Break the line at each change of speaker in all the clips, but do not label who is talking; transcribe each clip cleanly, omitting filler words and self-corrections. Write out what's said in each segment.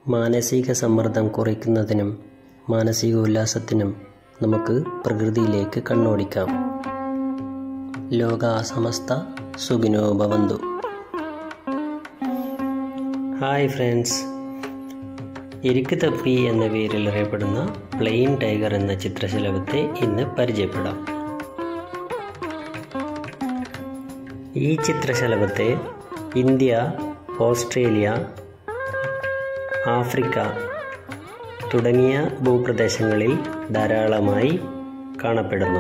മാനസിക സമ്മർദ്ദം കുറയ്ക്കുന്നതിനും മാനസിക ഉല്ലാസത്തിനും നമുക്ക് പ്രകൃതിയിലേക്ക് കണ്ണോടിക്കാം. ലോകാ സമസ്ത സുഖിനോ ഭവന്തു. ഹായ് ഫ്രണ്ട്സ്, എരിക്ക് തപ്പി എന്ന പേരിൽ അറിയപ്പെടുന്ന പ്ലെയിൻ ടൈഗർ എന്ന ചിത്രശലഭത്തെ ഇന്ന് പരിചയപ്പെടാം. ഈ ചിത്രശലഭത്തെ ഇന്ത്യ, ഓസ്ട്രേലിയ, ആഫ്രിക്ക തുടങ്ങിയ ഭൂപ്രദേശങ്ങളിൽ ധാരാളമായി കാണപ്പെടുന്നു.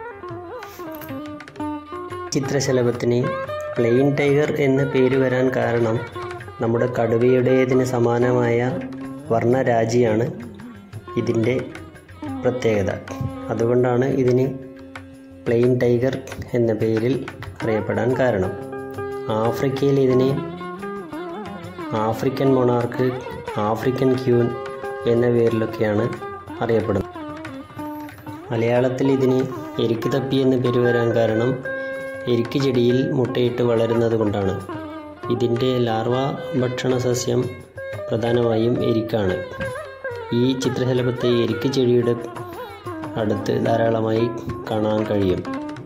ചിത്രശലഭത്തിന് പ്ലെയിൻ ടൈഗർ എന്ന പേര് വരാൻ കാരണം നമ്മുടെ കടുവയുടേതിന് സമാനമായ വർണ്ണരാജിയാണ് ഇതിൻ്റെ പ്രത്യേകത. അതുകൊണ്ടാണ് ഇതിന് പ്ലെയിൻ ടൈഗർ എന്ന പേരിൽ അറിയപ്പെടാൻ കാരണം. ആഫ്രിക്കയിൽ ഇതിനെ ആഫ്രിക്കൻ മൊണാർക്ക്, ആഫ്രിക്കൻ ക്യൂൻ എന്ന പേരിലൊക്കെയാണ് അറിയപ്പെടുന്നത്. മലയാളത്തിൽ ഇതിന് എരിക്ക് തപ്പി എന്ന പേര് വരാൻ കാരണം എരിക്ക് ചെടിയിൽ മുട്ടയിട്ട് വളരുന്നത് കൊണ്ടാണ്. ഇതിൻ്റെ ലാർവ ഭക്ഷണ സസ്യം പ്രധാനമായും എരിക്കാണ്. ഈ ചിത്രശലഭത്തെ എരിക്ക് ചെടിയുടെ അടുത്ത് ധാരാളമായി കാണാൻ കഴിയും.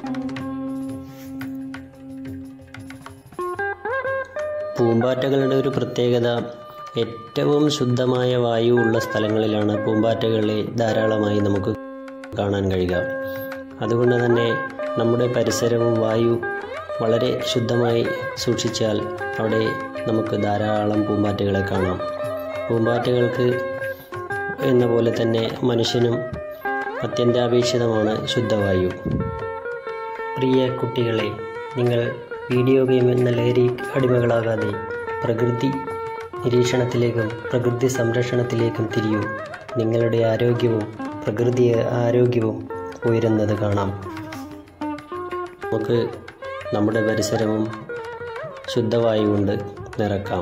പൂമ്പാറ്റകളുടെ ഒരു പ്രത്യേകത, ഏറ്റവും ശുദ്ധമായ വായു ഉള്ള സ്ഥലങ്ങളിലാണ് പൂമ്പാറ്റകളെ ധാരാളമായി നമുക്ക് കാണാൻ കഴിയുക. അതുകൊണ്ട് തന്നെ നമ്മുടെ പരിസരവും വായു വളരെ ശുദ്ധമായി സൂക്ഷിച്ചാൽ അവിടെ നമുക്ക് ധാരാളം പൂമ്പാറ്റകളെ കാണാം. പൂമ്പാറ്റകൾക്ക് എന്ന പോലെ തന്നെ മനുഷ്യനും അത്യന്താപേക്ഷിതമാണ് ശുദ്ധവായു. പ്രിയ കുട്ടികളെ, നിങ്ങൾ വീഡിയോ ഗെയിം എന്ന ലഹരി അടിമകളാകാതെ പ്രകൃതി നിരീക്ഷണത്തിലേക്കും പ്രകൃതി സംരക്ഷണത്തിലേക്കും തിരിയൂ. നിങ്ങളുടെ ആരോഗ്യവും പ്രകൃതി ആരോഗ്യവും ഉയരുന്നത് കാണാം. നമുക്ക് നമ്മുടെ പരിസരവും ശുദ്ധവായു കൊണ്ട് നിറക്കാം.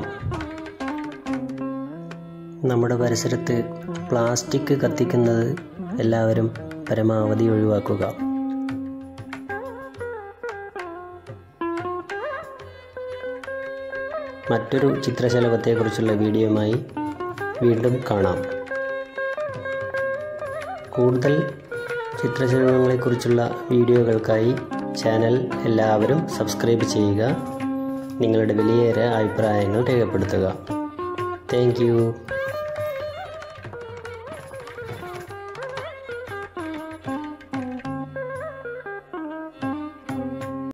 നമ്മുടെ പരിസരത്ത് പ്ലാസ്റ്റിക് കത്തിക്കുന്നത് എല്ലാവരും പരമാവധി ഒഴിവാക്കുക. മറ്റൊരു ചിത്രശലഭത്തെക്കുറിച്ചുള്ള വീഡിയോയുമായി വീണ്ടും കാണാം. കൂടുതൽ ചിത്രശലഭങ്ങളെക്കുറിച്ചുള്ള വീഡിയോകൾക്കായി ചാനൽ എല്ലാവരും സബ്സ്ക്രൈബ് ചെയ്യുക. നിങ്ങളുടെ വിലയേറിയ അഭിപ്രായങ്ങൾ രേഖപ്പെടുത്തുക. Thank U.